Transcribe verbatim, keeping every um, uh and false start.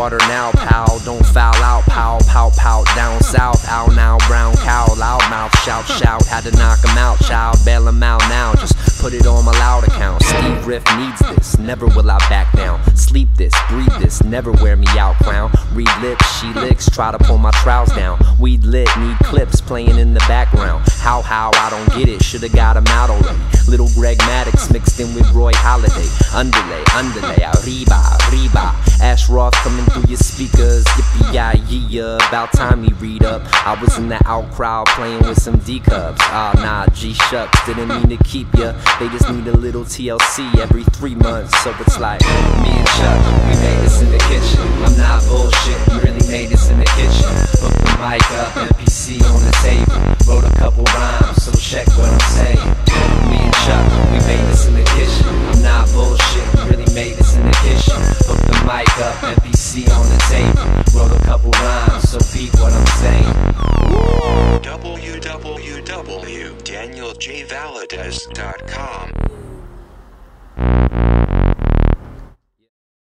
water now, pal. Don't foul out, pow, pow, pow. Down south, ow now, brown cow. Loud mouth, shout, shout. Had to knock him out, child. Bail him out now. Just put it on my loud account. Steve Riff needs this. Never will I back down. Sleep this, breathe this. Never wear me out, clown. Read lips, she licks. Try to pull my trouts down. Weed lit, need clips playing in the background. How, how, I don't get it. Should've got him out already. Little Greg Maddox mixed in with Roy Holiday. Underlay, underlay, arriba, arriba. Ash Roth coming through your speakers. Yippee-yi-yee-ya, about time he read up. I was in the out crowd playing with some D-cups. Ah, nah, G-shucks, didn't mean to keep ya. They just need a little T L C every three months. So it's like, me and Chuck, we made this in the kitchen. I'm not bullshit, we really made this in the kitchen. Hook the mic up, M P C on the table. Wrote a couple rhymes, so check what I'm saying. Me and Chuck, we made this in the kitchen. I'm not bullshit, we really made this in the kitchen. Hook the mic up, M P C on the table. Wrote a couple rhymes, so peep what I'm saying. w w w dot daniel j valadez dot com